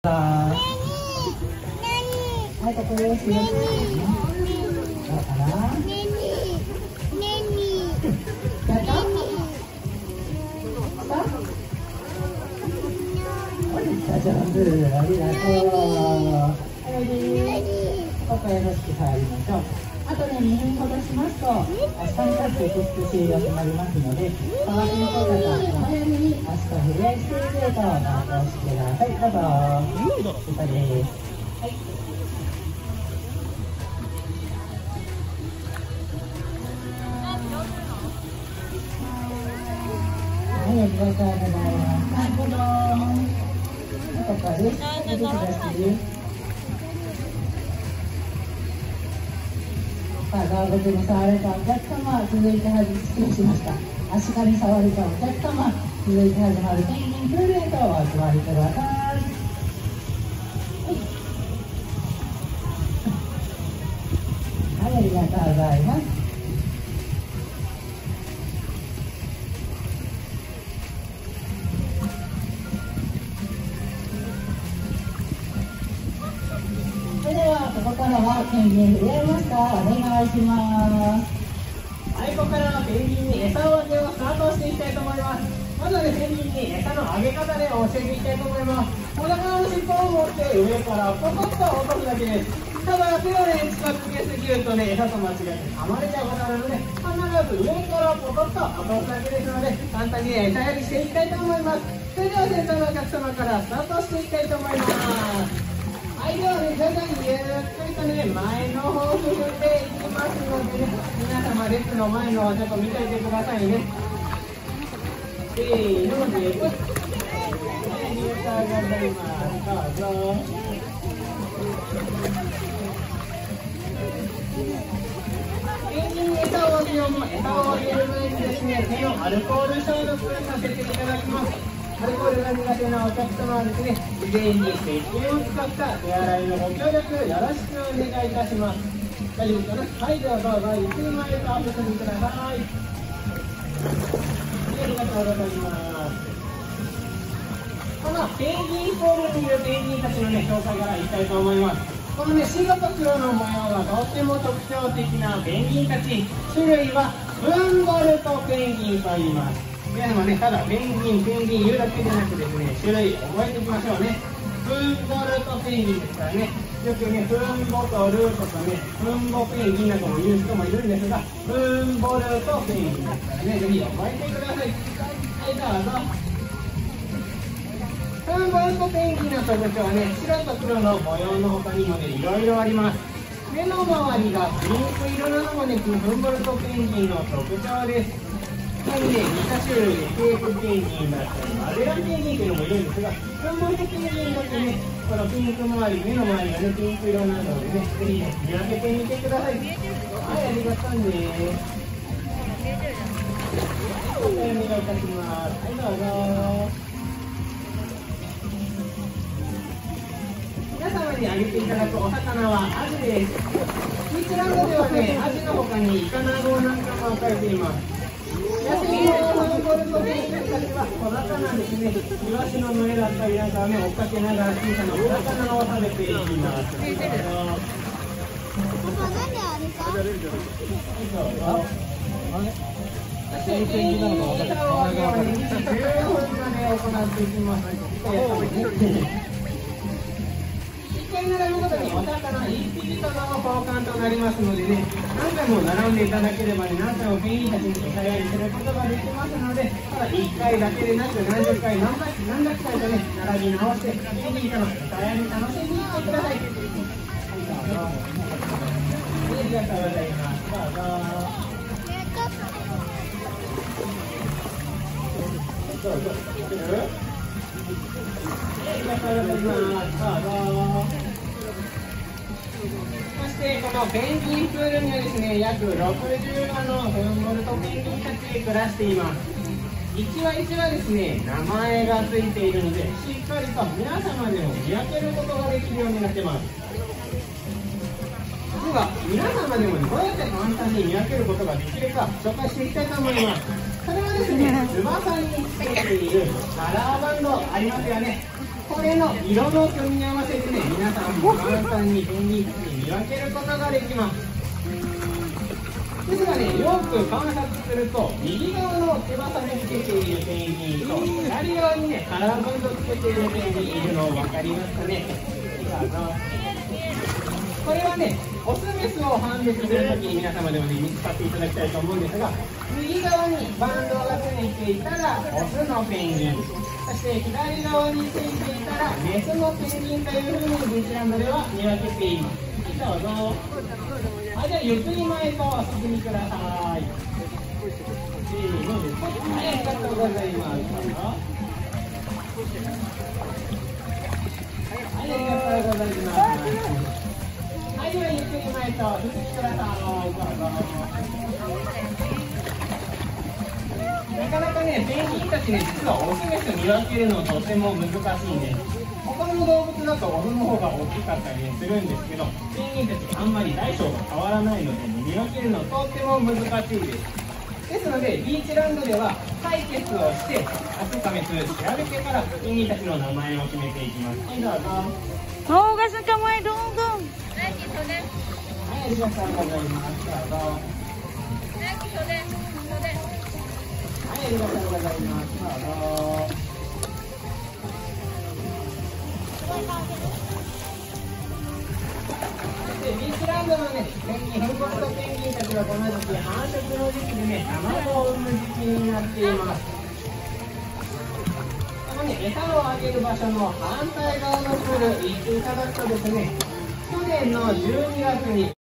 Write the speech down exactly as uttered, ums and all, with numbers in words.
はい、ここです。どうかな。やった？上手、ありがとう。はい、ここよろしく触りましょう。あとね、にふんほどしますと、明日に立って受付終了となりますので、触りの方々、お早めに明日フリアステージへとお通しください。どうぞ。ここです。はい。はい、ありがとうございます。はい、どうぞ。ここです。出てください。さあ、ガードに触れたお客様、続いてはじ、失礼しました。アシカに触れたお客様、続いて始まるペンギンプールへとお集まりください。はい、ありがとうございます。それでは、ここからはペンギン触れ合いますか。お願いします。 はい、ここからはペンギンに餌をあげをスタートしていきたいと思います。まずはね、ペンギンに餌のあげ方で教えていきたいと思います。お腹の尻尾を持って上からポコッと落とすだけです。ただ、手をね、近づけすぎるとね、餌と間違えて噛まれちゃうことなので、必ず上からポコッと落とすだけですので、簡単にね、餌やりしていきたいと思います。それでは、先頭のお客様からスタートしていきたいと思います。はい、ではね、徐々にゆっくりとね、前の方を進んでいきますのでね、皆様、列の前の方ちょっと見ておいてくださいね。せーの、で、はい、ありがとうございます。どうぞ。ペンギンに餌をあげようも、餌をあげる前にですね、手をアルコール消毒させていただきます。アルコールが苦手なお客様はですね、事前に石鹸を使った手洗いのご協力よろしくお願いいたします。大丈夫ですかね。はい、ではどうぞ、ゆっくり前へとお進みください。ありがとうございます。このペンギンポールにいるペンギンたちのね、紹介からいきたいと思います。このね、白と黒の模様がとっても特徴的なペンギンたち、種類はフンボルトペンギンと言います。皆様ね、ただペンギン、ペンギン言うだけじゃなくですね、種類覚えておきましょうね。フンボルトペンギンですからね、よくね、フンボトルとかね、フンボペンギンなども言う人もいるんですが、フンボルトペンギンですからね、ぜひ覚えてください。はい、どうぞ。フンボルトペンギンの特徴はね、白と黒の模様の他にもね、いろいろあります。目の周りがピンク色なのもね、フンボルトペンギンの特徴です。ここにね、似た種類でケープペンギンだったり、アデラペンギンというのもいるんですが、フンボルトペンギンだってね、このピンク周り、目の周りがね、ピンク色なのでね、ぜひね、見分けてみてください。はい、ありがとうね。お願いいたします。はい、どうぞ。皆様にあげていただくお魚はアジです。ミツランドではね、アジの他にイカナゴなんかも置かれています。野生のフンボルトペンギンたちは小魚ですね。イワシの群れだったりなんかをね、追っかけながら小さなお魚を食べていきます。どうぞ。ペンギンの餌をあげはね、じゅうごふんまで行っていきます。いっかい並ぶごとにお魚いっぴきとの交換となりますのでね、何回も並んでいただければね、何回もペンギンたちに餌やりすることができますので、ただいっかいだけでなく何十回何百何百回とね、並び直してペンギンとの餌やり楽しんでいってください。はい、どうぞ。ありがとうございます。どうぞ。どうぞ。ありがとうございます。どうぞ。そしてこのペンギンプールにはですね、約ろくじゅうわのフンボルトペンギンたちで暮らしています。いちわいちわですね、名前がついているので、しっかりと皆様でも見分けることができるようになってます。では、皆様でもどうやって簡単に見分けることができるか紹介していきたいと思います。それはですね、翼につけているカラーバンドありますよね。ここれの色の組み合わせでね、皆さんも簡単にペンギンたちに見分けることができます。ですがね、よく観察すると、右側の翼につけているペンギンと左側にね、カラーバンドつけているペンギンいるの分かりますかね。これはね、オスメスを判別するときに皆様でもね、見つかっていただきたいと思うんですが、右側にバンドがついていたらオスのペンギン、そして左側についていたらメスのペンギンというふうにビーチランドでは見分けています。どうぞ。あ、じゃあゆっくり前とお進みください。せーのです。はい、ありがとうございます。はい、ありがとうございます。はい、ではゆっくり前とお進みください。どうぞ。なかなかね、ペンギンたちね、実はオスメス見分けるのとても難しいんです。他の動物だとオスの方が大きかったりするんですけど、ペンギンたちあんまり大小が変わらないので、見分けるのとっても難しいです。ですので、ビーチランドでは採血をして、オスかメス調べてからペンギンたちの名前を決めていきます。はい、どうぞ。 Hugas ng kamay, dungdung. はい、ありがとうございます。どうぞ。はい、ありがとうございます。どうぞ。でビーチランドのね、ペンギン、フンボルトペンギンたちはこの時期、繁殖の時期でね、卵を産む時期になっています。このね、餌をあげる場所の反対側のプール、行っていただくとですね、去年のじゅうにがつに